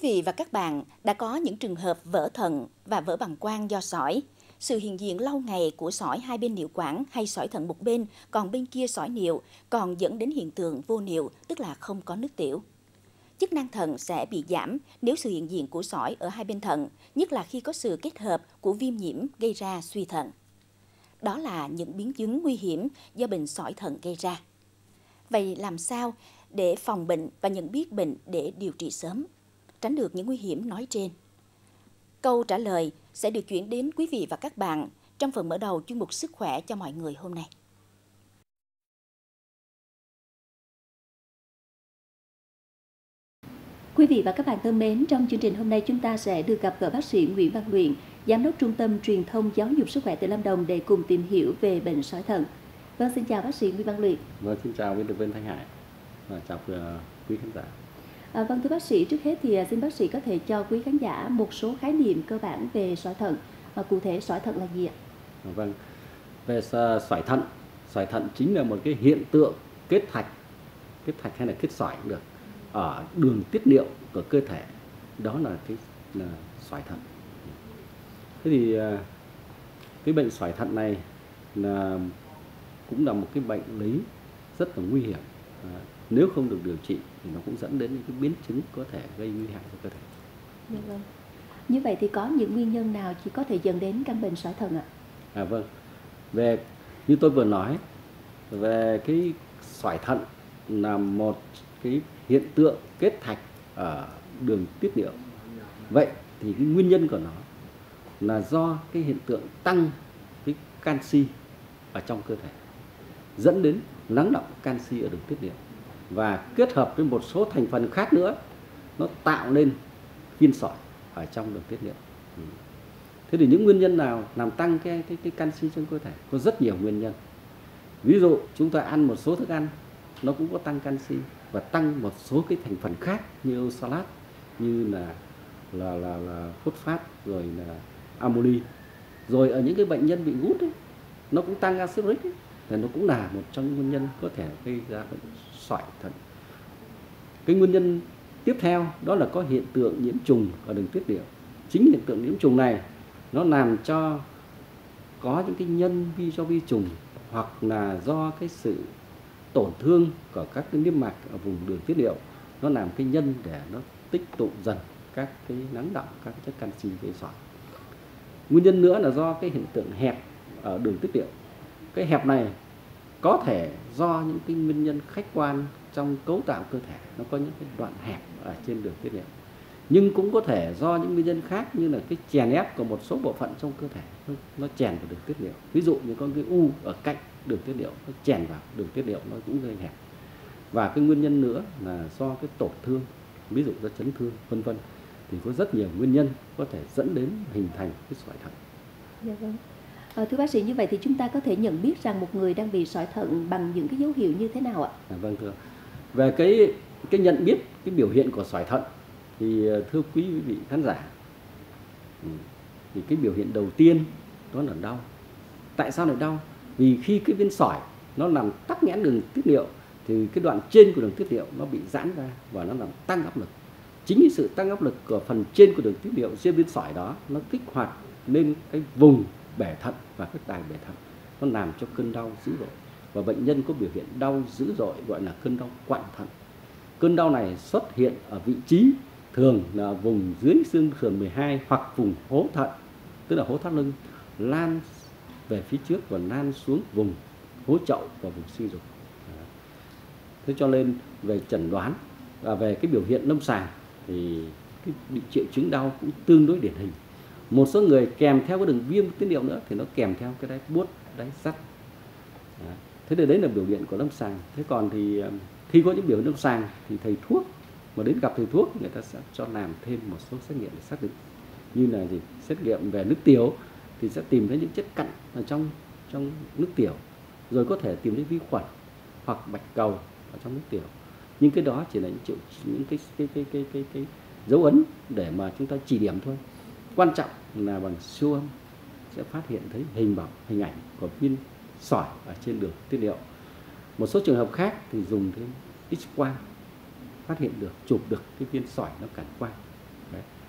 vị và các bạn, đã có những trường hợp vỡ thận và vỡ bàng quang do sỏi. Sự hiện diện lâu ngày của sỏi hai bên niệu quản hay sỏi thận một bên, còn bên kia sỏi niệu, còn dẫn đến hiện tượng vô niệu, tức là không có nước tiểu. Chức năng thận sẽ bị giảm nếu sự hiện diện của sỏi ở hai bên thận, nhất là khi có sự kết hợp của viêm nhiễm gây ra suy thận. Đó là những biến chứng nguy hiểm do bệnh sỏi thận gây ra. Vậy làm sao để phòng bệnh và nhận biết bệnh để điều trị sớm, tránh được những nguy hiểm nói trên? Câu trả lời sẽ được chuyển đến quý vị và các bạn trong phần mở đầu chuyên mục Sức khỏe cho mọi người hôm nay. Quý vị và các bạn thân mến, trong chương trình hôm nay chúng ta sẽ được gặp gỡ bác sĩ Nguyễn Văn Luyện, Giám đốc Trung tâm Truyền thông Giáo dục Sức khỏe tỉnh Lâm Đồng để cùng tìm hiểu về bệnh sỏi thận. Vâng, xin chào bác sĩ Nguyễn Văn Luyện. Vâng, xin chào biên tập viên Thanh Hải và chào quý khán giả. Vâng, thưa bác sĩ, trước hết thì xin bác sĩ có thể cho quý khán giả một số khái niệm cơ bản về sỏi thận, và cụ thể sỏi thận là gì ạ? Vâng, về sỏi thận chính là một cái hiện tượng kết thạch hay là kết sỏi cũng được ở đường tiết niệu của cơ thể, đó là sỏi thận. Thế thì cái bệnh sỏi thận này cũng là một cái bệnh lý rất là nguy hiểm. Nếu không được điều trị thì nó cũng dẫn đến những cái biến chứng có thể gây nguy hại cho cơ thể. Vâng. Như vậy thì có những nguyên nhân nào chỉ có thể dẫn đến căn bệnh sỏi thận ạ? Vâng, về như tôi vừa nói về cái sỏi thận là một cái hiện tượng kết thạch ở đường tiết niệu. Vậy thì cái nguyên nhân của nó là do cái hiện tượng tăng cái canxi ở trong cơ thể, dẫn đến lắng đọng canxi ở đường tiết niệu và kết hợp với một số thành phần khác nữa, nó tạo nên viên sỏi ở trong đường tiết niệu. Thế thì những nguyên nhân nào làm tăng cái canxi trong cơ thể? Có rất nhiều nguyên nhân. Ví dụ chúng ta ăn một số thức ăn nó cũng có tăng canxi và tăng một số cái thành phần khác như oxalat, như là phốt phát, rồi là amoni. Rồi ở những cái bệnh nhân bị gút ấy, nó cũng tăng axit uric ấy, thì nó cũng là một trong những nguyên nhân có thể gây ra bệnh sỏi thận. Cái nguyên nhân tiếp theo đó là có hiện tượng nhiễm trùng ở đường tiết niệu. Chính hiện tượng nhiễm trùng này nó làm cho có những cái nhân do vi trùng hoặc là do cái sự tổn thương của các cái niêm mạc ở vùng đường tiết niệu, nó làm cái nhân để nó tích tụ dần các cái lắng đọng các chất canxi gây sỏi. Nguyên nhân nữa là do cái hiện tượng hẹp ở đường tiết niệu. Cái hẹp này có thể do những cái nguyên nhân khách quan trong cấu tạo cơ thể, nó có những cái đoạn hẹp ở trên đường tiết niệu, nhưng cũng có thể do những nguyên nhân khác như là cái chèn ép của một số bộ phận trong cơ thể nó chèn vào đường tiết niệu. Ví dụ như có cái u ở cạnh đường tiết niệu nó chèn vào đường tiết niệu, nó cũng gây hẹp. Và cái nguyên nhân nữa là do cái tổn thương, ví dụ do chấn thương vân vân, thì có rất nhiều nguyên nhân có thể dẫn đến hình thành cái sỏi thận. Dạ vâng. Thưa bác sĩ, như vậy thì chúng ta có thể nhận biết rằng một người đang bị sỏi thận bằng những cái dấu hiệu như thế nào ạ? Vâng thưa. Về cái nhận biết cái biểu hiện của sỏi thận thì thưa quý vị khán giả, thì cái biểu hiện đầu tiên đó là đau. Tại sao lại đau? Vì khi cái viên sỏi nó làm tắc nghẽn đường tiết niệu thì cái đoạn trên của đường tiết niệu nó bị giãn ra và nó làm tăng áp lực. Chính cái sự tăng áp lực của phần trên của đường tiết niệu trên viên sỏi đó nó kích hoạt lên cái vùng bể thận và các đài bể thận, nó làm cho cơn đau dữ dội và bệnh nhân có biểu hiện đau dữ dội, gọi là cơn đau quặn thận. Cơn đau này xuất hiện ở vị trí thường là vùng dưới xương sườn 12 hoặc vùng hố thận, tức là hố thắt lưng, lan về phía trước và lan xuống vùng hố chậu và vùng sinh dục. Thế cho nên về chẩn đoán và về cái biểu hiện lâm sàng thì cái triệu chứng đau cũng tương đối điển hình. Một số người kèm theo cái đường viêm tiết niệu nữa thì nó kèm theo cái đáy buốt, đáy sắt. Thế thì đấy là biểu hiện của lâm sàng. Thế còn thì khi có những biểu hiện lâm sàng thì thầy thuốc mà đến gặp thầy thuốc, người ta sẽ cho làm thêm một số xét nghiệm để xác định, như là gì? Xét nghiệm về nước tiểu thì sẽ tìm thấy những chất cặn ở trong nước tiểu, rồi có thể tìm thấy vi khuẩn hoặc bạch cầu ở trong nước tiểu. Nhưng cái đó chỉ là những cái dấu ấn để mà chúng ta chỉ điểm thôi. Quan trọng là bằng siêu âm sẽ phát hiện thấy hình ảnh của viên sỏi ở trên đường tiết niệu. Một số trường hợp khác thì dùng thêm X-quang phát hiện được, chụp được cái viên sỏi nó cản quang.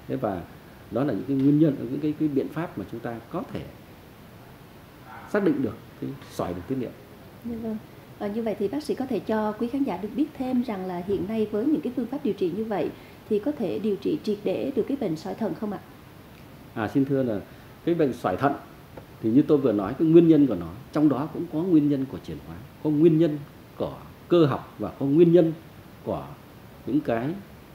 Thế và đó là những cái nguyên nhân, những cái biện pháp mà chúng ta có thể xác định được cái sỏi đường tiết niệu. Vâng. Như vậy thì bác sĩ có thể cho quý khán giả được biết thêm rằng là hiện nay với những cái phương pháp điều trị như vậy thì có thể điều trị triệt để được cái bệnh sỏi thận không ạ? Xin thưa là cái bệnh sỏi thận thì như tôi vừa nói, cái nguyên nhân của nó trong đó cũng có nguyên nhân của chuyển hóa, có nguyên nhân của cơ học và có nguyên nhân của những cái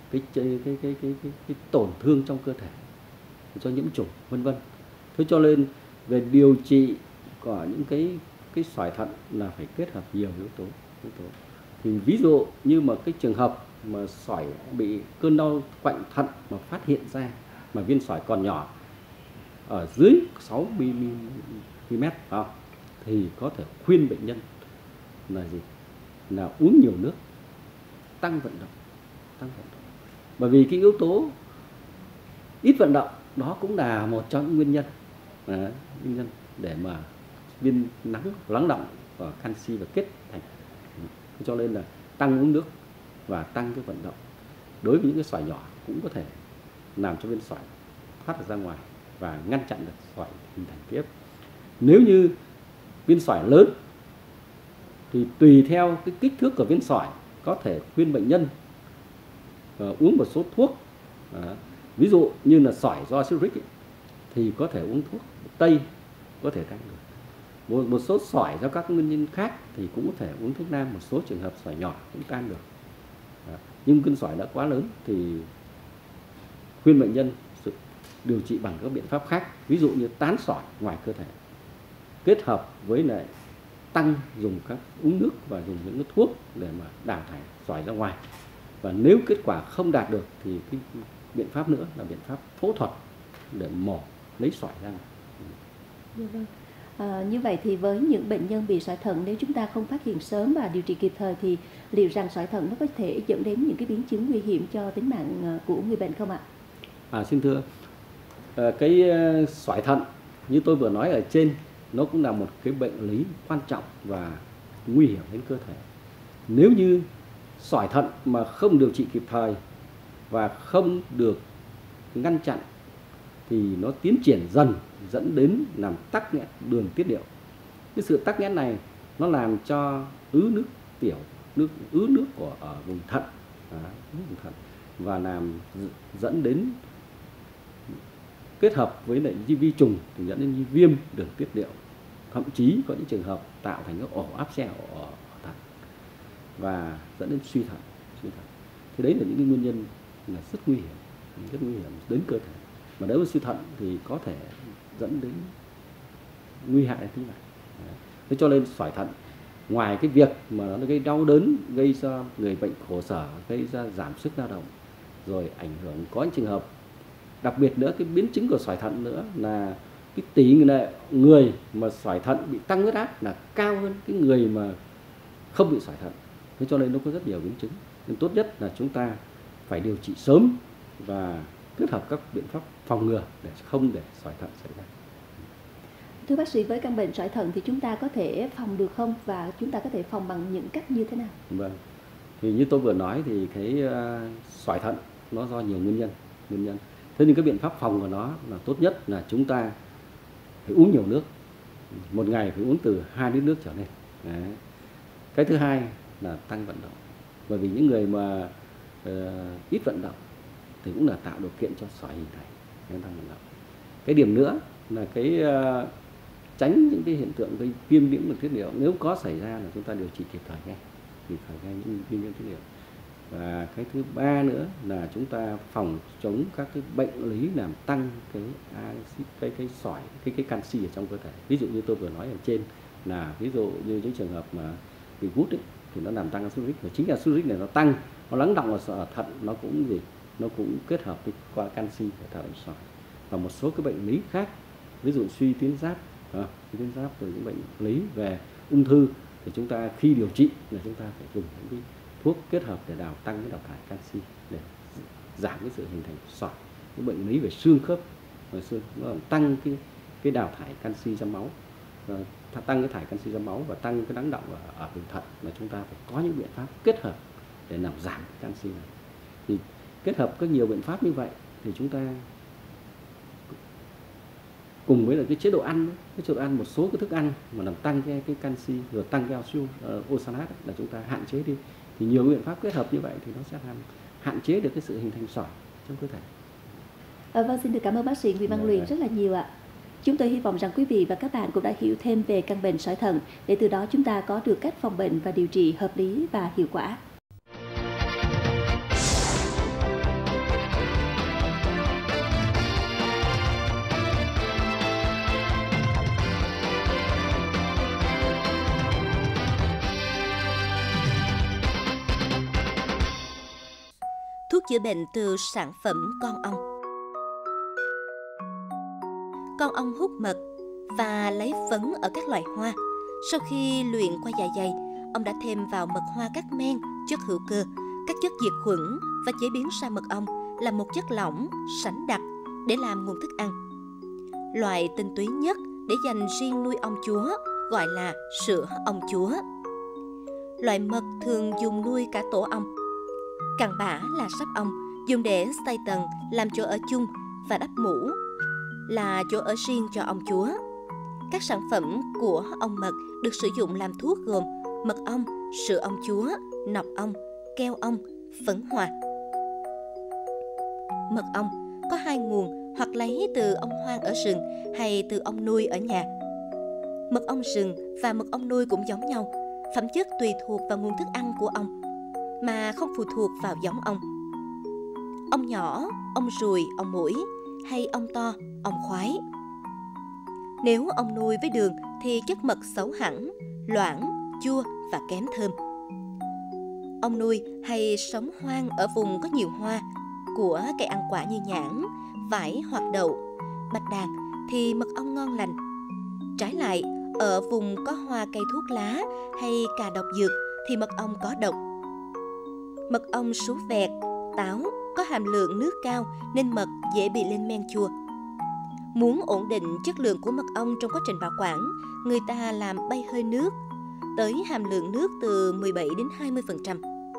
tổn thương trong cơ thể do nhiễm trùng vân vân. Thế cho nên về điều trị của những cái sỏi thận là phải kết hợp nhiều yếu tố. Thì ví dụ như mà cái trường hợp mà sỏi bị cơn đau quặn thận mà phát hiện ra mà viên sỏi còn nhỏ ở dưới 6 mm thì có thể khuyên bệnh nhân là gì? Là uống nhiều nước, tăng vận động. Bởi vì cái yếu tố ít vận động đó cũng là một trong những nguyên nhân để mà viên lắng động và canxi và kết thành. Cho nên là tăng uống nước và tăng cái vận động đối với những cái sỏi nhỏ cũng có thể làm cho viên sỏi thoát được ra ngoài và ngăn chặn được sỏi hình thành tiếp. Nếu như viên sỏi lớn thì tùy theo cái kích thước của viên sỏi có thể khuyên bệnh nhân uống một số thuốc. Ví dụ như là sỏi do uric thì có thể uống thuốc tây có thể tăng được. Một số sỏi do các nguyên nhân khác thì cũng có thể uống thuốc nam. Một số trường hợp sỏi nhỏ cũng tan được. Nhưng cơn sỏi đã quá lớn thì khuyên bệnh nhân điều trị bằng các biện pháp khác, ví dụ như tán sỏi ngoài cơ thể kết hợp với lại dùng uống nước và dùng những cái thuốc để mà đào thải sỏi ra ngoài. Và nếu kết quả không đạt được thì cái biện pháp nữa là biện pháp phẫu thuật để mổ lấy sỏi ra. Như vậy thì với những bệnh nhân bị sỏi thận, nếu chúng ta không phát hiện sớm và điều trị kịp thời thì liệu rằng sỏi thận nó có thể dẫn đến những cái biến chứng nguy hiểm cho tính mạng của người bệnh không ạ? Xin thưa, cái sỏi thận như tôi vừa nói ở trên nó cũng là một cái bệnh lý quan trọng và nguy hiểm đến cơ thể. Nếu như sỏi thận mà không điều trị kịp thời và không được ngăn chặn thì nó tiến triển dần dẫn đến làm tắc nghẽn đường tiết niệu. Cái sự tắc nghẽn này nó làm cho ứ nước tiểu, ứ nước ở vùng thận, và làm dẫn đến kết hợp với lại vi trùng thì dẫn đến viêm đường tiết niệu, thậm chí có những trường hợp tạo thành các ổ áp xe ở thận và dẫn đến suy thận. Thì đấy là những cái nguyên nhân là rất nguy hiểm đến cơ thể. Mà nếu suy thận thì có thể dẫn đến nguy hại đến tính mạng. Thế cho nên sỏi thận ngoài cái việc mà nó gây đau đớn, gây cho người bệnh khổ sở, gây ra giảm sức lao động, rồi ảnh hưởng có những trường hợp đặc biệt nữa, cái biến chứng của sỏi thận nữa là cái tỷ lệ người mà sỏi thận bị tăng huyết áp là cao hơn cái người mà không bị sỏi thận. Thế cho nên nó có rất nhiều biến chứng. Nên tốt nhất là chúng ta phải điều trị sớm và kết hợp các biện pháp phòng ngừa để không để sỏi thận xảy ra. Thưa bác sĩ, với căn bệnh sỏi thận thì chúng ta có thể phòng được không, và chúng ta có thể phòng bằng những cách như thế nào? Vâng, thì như tôi vừa nói thì cái sỏi thận nó do nhiều nguyên nhân. Thế nhưng cái biện pháp phòng của nó là tốt nhất là chúng ta phải uống nhiều nước. Một ngày phải uống từ 2 lít nước trở lên. Đấy. Cái thứ hai là tăng vận động. Bởi vì những người mà ít vận động thì cũng là tạo điều kiện cho sỏi hình thành, nên tăng vận động. Cái điểm nữa là cái tránh những cái hiện tượng gây viêm nhiễm đường tiết niệu, nếu có xảy ra là chúng ta điều trị kịp thời ngay những viêm nhiễm tiết niệu. Và cái thứ ba nữa là chúng ta phòng chống các cái bệnh lý làm tăng cái sỏi, cái canxi ở trong cơ thể. Ví dụ như tôi vừa nói ở trên là ví dụ như những trường hợp mà bị gút ấy, thì nó làm tăng uric, và chính là uric này nó tăng, nó lắng động ở thận, nó cũng kết hợp với qua canxi để tạo thành sỏi. Và một số cái bệnh lý khác, ví dụ suy tuyến giáp, rồi những bệnh lý về ung thư thì chúng ta khi điều trị là chúng ta phải dùng những cái thuốc kết hợp để tăng cái đào thải canxi để giảm cái sự hình thành sỏi. Những bệnh lý về xương khớp, nó làm tăng cái đào thải canxi ra máu, tăng cái thải canxi ra máu và tăng cái lắng động ở vùng thận, là chúng ta phải có những biện pháp kết hợp để làm giảm canxi này. Thì kết hợp các nhiều biện pháp như vậy thì chúng ta cùng với là cái chế độ ăn, một số cái thức ăn mà làm tăng cái canxi rồi tăng cái oxalat là chúng ta hạn chế đi. Thì nhiều biện pháp kết hợp như vậy thì nó sẽ làm hạn chế được cái sự hình thành sỏi trong cơ thể. Vâng, xin được cảm ơn bác sĩ Nguyễn Văn Luyện rất là nhiều ạ. Chúng tôi hy vọng rằng quý vị và các bạn cũng đã hiểu thêm về căn bệnh sỏi thận, để từ đó chúng ta có được cách phòng bệnh và điều trị hợp lý và hiệu quả. Thuốc chữa bệnh từ sản phẩm con ong. Con ong hút mật và lấy phấn ở các loại hoa. Sau khi luyện qua dạ dày, ông đã thêm vào mật hoa các men, chất hữu cơ, các chất diệt khuẩn và chế biến ra mật ong là một chất lỏng, sánh đặc để làm nguồn thức ăn. Loại tinh túy nhất để dành riêng nuôi ong chúa gọi là sữa ong chúa. Loại mật thường dùng nuôi cả tổ ong. Cặn bã là sáp ong, dùng để xây tầng làm chỗ ở chung, và đắp mũ là chỗ ở riêng cho ong chúa. Các sản phẩm của ong mật được sử dụng làm thuốc gồm mật ong, sữa ong chúa, nọc ong, keo ong, phấn hoa. Mật ong có hai nguồn, hoặc lấy từ ong hoang ở rừng hay từ ong nuôi ở nhà. Mật ong rừng và mật ong nuôi cũng giống nhau, phẩm chất tùy thuộc vào nguồn thức ăn của ong mà không phụ thuộc vào giống ong. Ong nhỏ, ong ruồi, ong muỗi hay ong to, ong khoái. Nếu ong nuôi với đường thì chất mật xấu hẳn, loãng, chua và kém thơm. Ong nuôi hay sống hoang ở vùng có nhiều hoa của cây ăn quả như nhãn, vải hoặc đậu, bạch đàn thì mật ong ngon lành. Trái lại, ở vùng có hoa cây thuốc lá hay cà độc dược thì mật ong có độc. Mật ong sú vẹt, táo có hàm lượng nước cao nên mật dễ bị lên men chua. Muốn ổn định chất lượng của mật ong trong quá trình bảo quản, người ta làm bay hơi nước tới hàm lượng nước từ 17 đến 20%.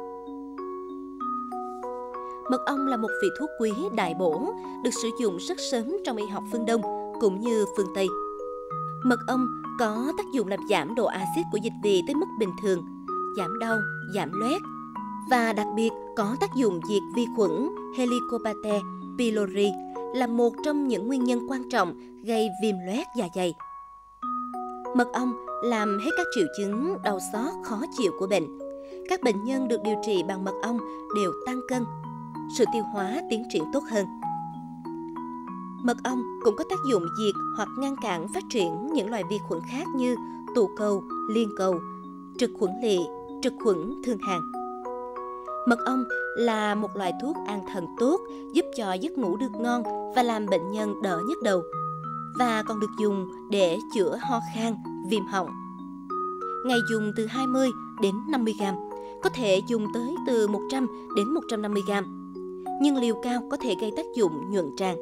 Mật ong là một vị thuốc quý đại bổ, được sử dụng rất sớm trong y học phương Đông cũng như phương Tây. Mật ong có tác dụng làm giảm độ axit của dịch vị tới mức bình thường, giảm đau, giảm loét, và đặc biệt có tác dụng diệt vi khuẩn Helicobacter pylori, là một trong những nguyên nhân quan trọng gây viêm loét dạ dày. Mật ong làm hết các triệu chứng đau xót khó chịu của bệnh. Các bệnh nhân được điều trị bằng mật ong đều tăng cân, sự tiêu hóa tiến triển tốt hơn. Mật ong cũng có tác dụng diệt hoặc ngăn cản phát triển những loài vi khuẩn khác như tụ cầu, liên cầu, trực khuẩn lỵ, trực khuẩn thương hàn. Mật ong là một loại thuốc an thần tốt, giúp cho giấc ngủ được ngon và làm bệnh nhân đỡ nhức đầu, và còn được dùng để chữa ho khan, viêm họng. Ngày dùng từ 20 đến 50 gram, có thể dùng tới từ 100 đến 150 gram, nhưng liều cao có thể gây tác dụng nhuận tràng.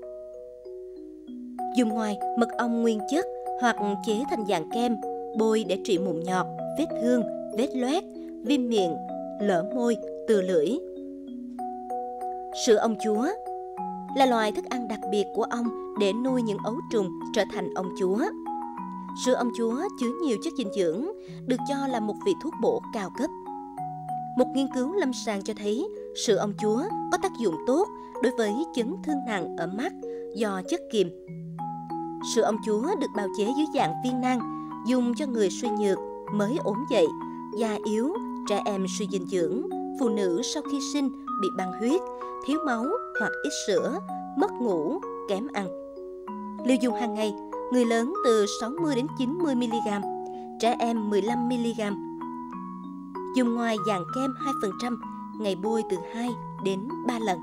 Dùng ngoài mật ong nguyên chất hoặc chế thành dạng kem, bôi để trị mụn nhọt, vết thương, vết loét, viêm miệng, lở môi, từ lưỡi. Sữa ong chúa là loại thức ăn đặc biệt của ong để nuôi những ấu trùng trở thành ong chúa. Sữa ong chúa chứa nhiều chất dinh dưỡng, được cho là một vị thuốc bổ cao cấp. Một nghiên cứu lâm sàng cho thấy sữa ong chúa có tác dụng tốt đối với chấn thương nặng ở mắt do chất kiềm. Sữa ong chúa được bào chế dưới dạng viên nang, dùng cho người suy nhược, mới ốm dậy, da yếu, trẻ em suy dinh dưỡng, phụ nữ sau khi sinh bị băng huyết, thiếu máu hoặc ít sữa, mất ngủ, kém ăn. Liều dùng hàng ngày, người lớn từ 60 đến 90 mg, trẻ em 15 mg. Dùng ngoài dạng kem 2%, ngày bôi từ 2 đến 3 lần.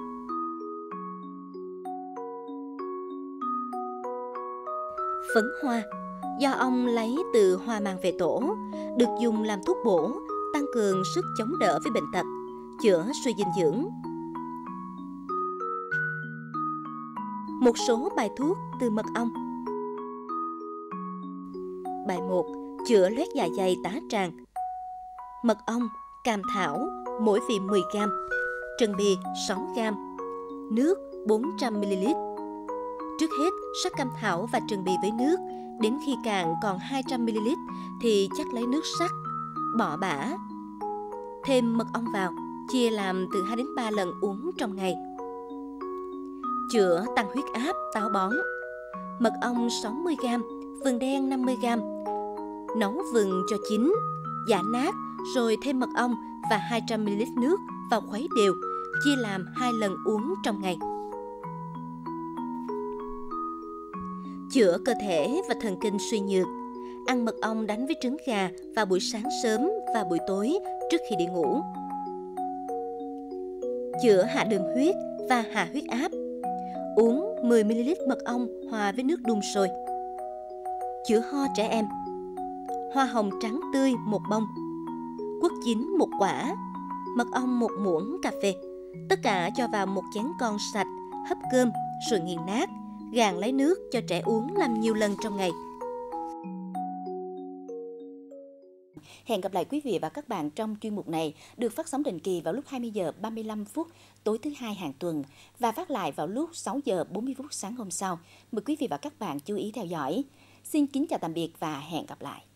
Phấn hoa do ong lấy từ hoa mang về tổ, được dùng làm thuốc bổ, tăng cường sức chống đỡ với bệnh tật, chữa suy dinh dưỡng. Một số bài thuốc từ mật ong. Bài 1. Chữa loét dạ dày tá tràng. Mật ong, cam thảo, mỗi vị 10 g, trần bì 6 g, nước 400ml. Trước hết, sắc cam thảo và trần bì với nước. Đến khi cạn còn 200ml thì chắc lấy nước sắc, bỏ bã. Thêm mật ong vào, chia làm từ 2 đến 3 lần uống trong ngày. Chữa tăng huyết áp, táo bón. Mật ong 60g, vừng đen 50g. Nấu vừng cho chín, giã nát, rồi thêm mật ong và 200ml nước vào khuấy đều, chia làm 2 lần uống trong ngày. Chữa cơ thể và thần kinh suy nhược. Ăn mật ong đánh với trứng gà vào buổi sáng sớm và buổi tối trước khi đi ngủ. Chữa hạ đường huyết và hạ huyết áp. Uống 10ml mật ong hòa với nước đun sôi. Chữa ho trẻ em. Hoa hồng trắng tươi 1 bông, quất chín 1 quả, mật ong 1 muỗng cà phê. Tất cả cho vào một chén con sạch, hấp cơm rồi nghiền nát, gạn lấy nước cho trẻ uống làm nhiều lần trong ngày. Hẹn gặp lại quý vị và các bạn trong chuyên mục này, được phát sóng định kỳ vào lúc 20 giờ 35 phút tối thứ Hai hàng tuần và phát lại vào lúc 6 giờ 40 phút sáng hôm sau. Mời quý vị và các bạn chú ý theo dõi. Xin kính chào tạm biệt và hẹn gặp lại.